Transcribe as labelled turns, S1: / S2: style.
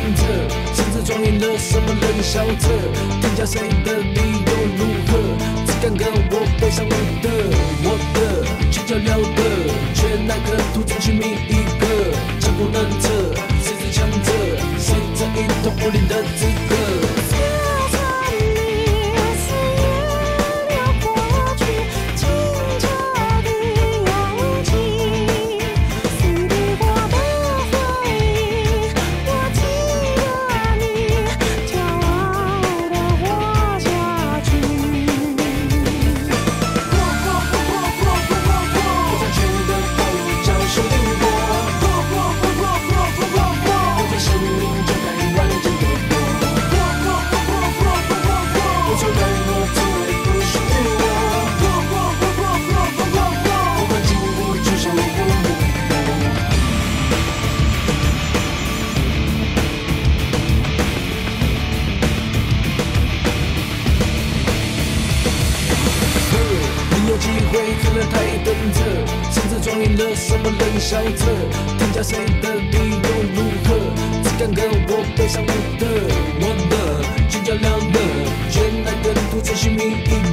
S1: 策，甚至装赢了什么冷笑着，评价谁的理由如何？只敢跟我背上我的去较量的，却奈何徒增去觅一个，强不能测，谁是强者？谁在一统武林的资格？ 机会可能太等着，甚至装赢了什么冷笑着，评价谁的理由如何？只敢跟我背上我的，去较量的，却奈何徒增去觅一